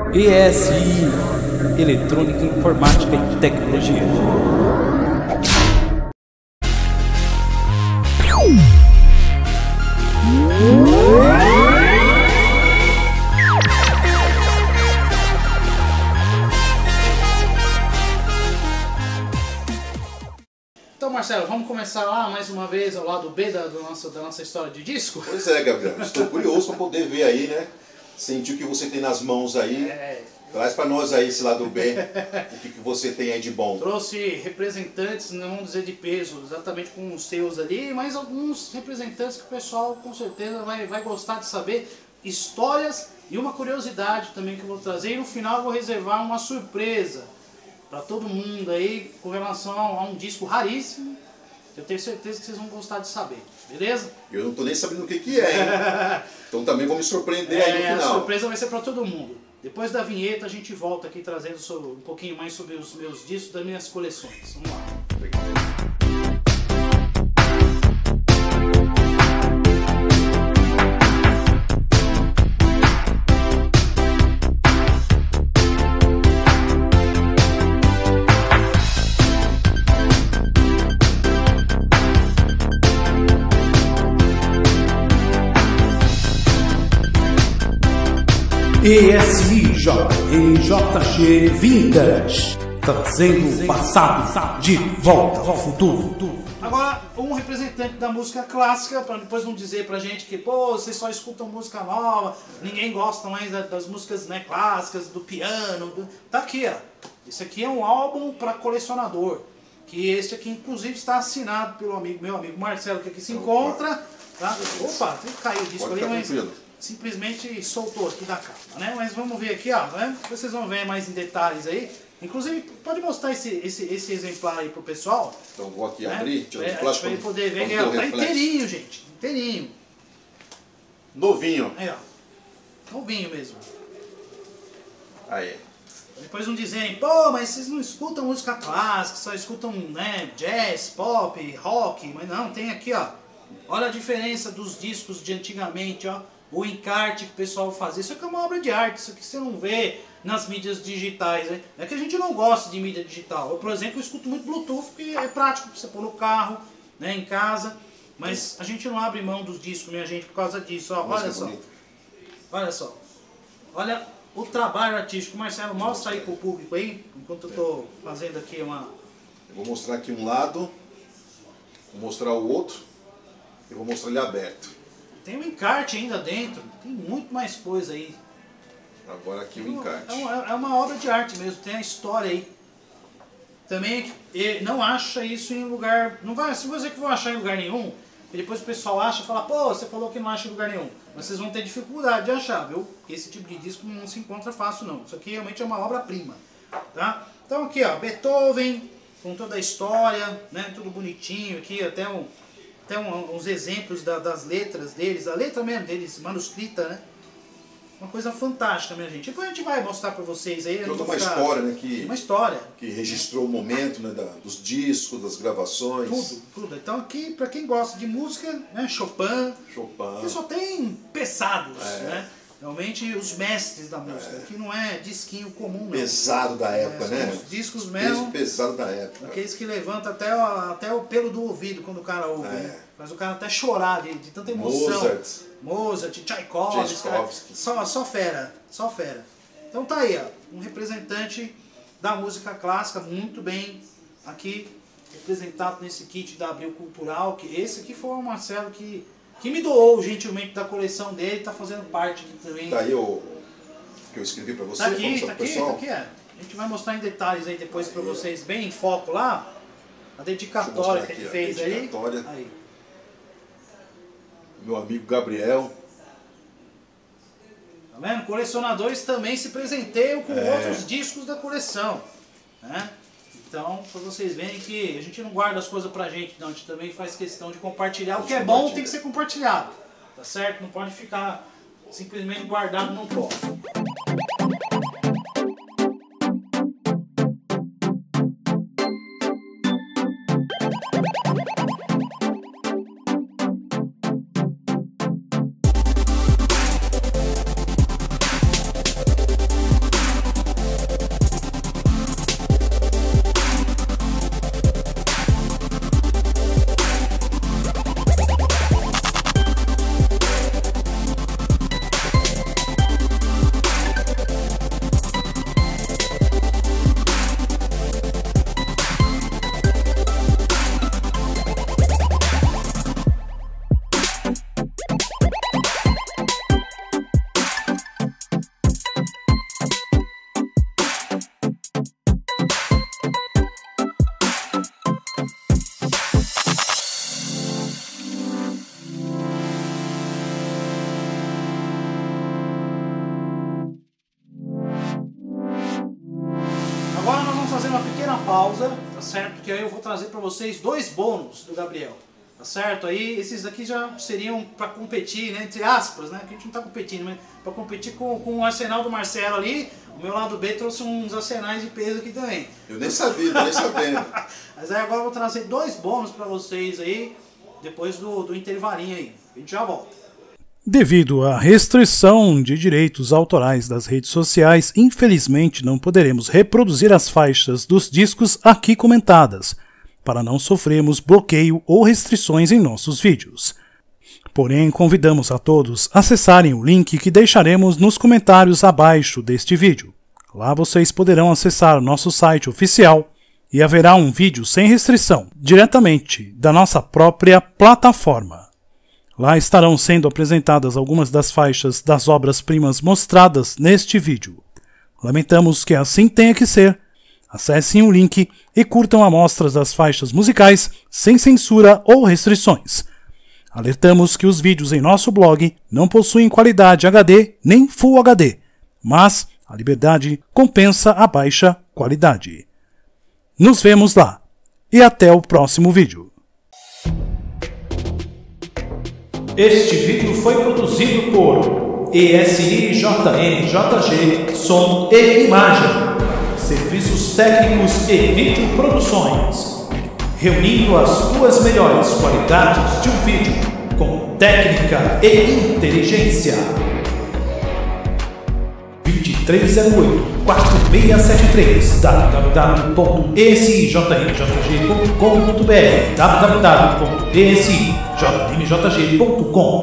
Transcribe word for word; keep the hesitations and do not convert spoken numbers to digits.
E S I, Eletrônica, Informática e Tecnologia. Então, Marcelo, vamos começar lá mais uma vez ao lado B da, do nosso, da nossa história de disco? Pois é, Gabriel. Estou curioso para poder ver aí, né? Sentir o que você tem nas mãos aí. É. Traz para nós aí esse lado B, o que, que você tem aí de bom. Trouxe representantes, não vamos dizer de peso, exatamente com os seus ali, mas alguns representantes que o pessoal com certeza vai, vai gostar de saber. Histórias e uma curiosidade também que eu vou trazer. E no final eu vou reservar uma surpresa para todo mundo aí com relação a um disco raríssimo. Eu tenho certeza que vocês vão gostar de saber, beleza? Eu não tô nem sabendo o que que é, hein? Então também vou me surpreender aí no É, final. a surpresa vai ser para todo mundo. Depois da vinheta a gente volta aqui trazendo sobre, um pouquinho mais sobre os meus discos das minhas coleções. Vamos lá. E S I J e J G Vintage, trazendo o passado de volta ao futuro. Agora, um representante da música clássica, para depois não dizer pra gente que, pô, vocês só escutam música nova, ninguém gosta mais das músicas, né, clássicas, do piano. Do... Tá aqui, ó. Esse aqui é um álbum para colecionador, que esse aqui inclusive está assinado pelo amigo, meu amigo Marcelo, que aqui se encontra. Tá? Opa, tem que cair o disco ali, mas simplesmente soltou aqui da capa, né? Mas vamos ver aqui, ó, né? Vocês vão ver mais em detalhes aí. Inclusive, pode mostrar esse, esse, esse exemplar aí pro pessoal. Então vou aqui né? abrir, deixa eu é, flash pra ele poder ver que tá tá inteirinho, gente, inteirinho. Novinho. Aí, ó, novinho mesmo. Aí. Depois não dizerem, pô, mas vocês não escutam música clássica, só escutam, né, jazz, pop, rock, mas não, tem aqui, ó. Olha a diferença dos discos de antigamente, ó. O encarte que o pessoal fazia. Isso aqui é uma obra de arte, isso aqui você não vê nas mídias digitais, né? É que a gente não gosta de mídia digital. Eu, por exemplo, escuto muito Bluetooth, porque é prático para você pôr no carro, né, em casa. Mas a gente não abre mão dos discos, minha gente, por causa disso. Ó, olha só. Olha só. Olha o trabalho artístico. Marcelo, mostra aí pro público aí, enquanto eu tô fazendo aqui uma... Eu vou mostrar aqui um lado, vou mostrar o outro e vou mostrar ele aberto. Tem um encarte ainda dentro, tem muito mais coisa aí. Agora aqui o encarte. É uma, é uma obra de arte mesmo, tem a história aí. Também não acha isso em lugar... Não vai, se você que for achar em lugar nenhum, e depois o pessoal acha e fala, pô, você falou que não acha em lugar nenhum. Mas vocês vão ter dificuldade de achar, viu? Porque esse tipo de disco não se encontra fácil não. Isso aqui realmente é uma obra-prima, tá? Então aqui, ó, Beethoven, com toda a história, né? Tudo bonitinho aqui, até um... Tem uns exemplos da, das letras deles, a letra mesmo deles, manuscrita, né? Uma coisa fantástica, minha gente. Depois a gente vai mostrar pra vocês aí. Toda uma ficar... história, né? Que, uma história. Que registrou o momento, né, da, dos discos, das gravações. Tudo, tudo. Então aqui, pra quem gosta de música, né, Chopin. Chopin. Que só tem pesados, é. né? Realmente os mestres da música, é. Que não é disquinho comum, não. Pesado da época, é, né? Os discos mesmo. Pesado da época. Aqueles que levantam até, até o pelo do ouvido quando o cara ouve, é. Né? Faz o cara até chorar de, de tanta emoção. Mozart. Mozart, Tchaikovsky. Tchaikovsky. Só, só fera, só fera. Então tá aí, ó, um representante da música clássica, muito bem aqui representado nesse kit da Abril Cultural, que esse aqui foi o Marcelo que... que me doou gentilmente da coleção dele, está fazendo parte aqui também. Tá aí o que eu escrevi para você. Tá aqui, tá aqui, tá aqui, é. A gente vai mostrar em detalhes aí depois para vocês, bem em foco lá, a dedicatória que ele fez aí. aí. Meu amigo Gabriel. Tá vendo? Colecionadores também se presenteiam com é. outros discos da coleção, né? Então, para vocês verem que a gente não guarda as coisas pra gente, não. A gente também faz questão de compartilhar. O que é bom tem que ser compartilhado, tá certo? Não pode ficar simplesmente guardado num cofre. Porque aí eu vou trazer para vocês dois bônus do Gabriel. Tá certo? Aí esses aqui já seriam para competir, né? Entre aspas, né? Que a gente não tá competindo, mas para competir com, com o arsenal do Marcelo ali. O meu lado B trouxe uns arsenais de peso aqui também. Eu nem sabia, nem sabendo. Mas aí agora eu vou trazer dois bônus para vocês aí, depois do, do intervalinho aí. A gente já volta. Devido à restrição de direitos autorais das redes sociais, infelizmente não poderemos reproduzir as faixas dos discos aqui comentadas, para não sofrermos bloqueio ou restrições em nossos vídeos. Porém, convidamos a todos a acessarem o link que deixaremos nos comentários abaixo deste vídeo. Lá vocês poderão acessar nosso site oficial e haverá um vídeo sem restrição, diretamente da nossa própria plataforma. Lá estarão sendo apresentadas algumas das faixas das obras-primas mostradas neste vídeo. Lamentamos que assim tenha que ser. Acessem o link e curtam amostras das faixas musicais sem censura ou restrições. Alertamos que os vídeos em nosso blog não possuem qualidade H D nem Full H D, mas a liberdade compensa a baixa qualidade. Nos vemos lá e até o próximo vídeo. Este vídeo foi produzido por E S I J M J G Som e Imagem, Serviços Técnicos e Videoproduções, reunindo as duas melhores qualidades de um vídeo com técnica e inteligência. dois três zero oito, quatro seis sete três w w w ponto e s i j m j g ponto com ponto b r w w w ponto e s i j m j g ponto com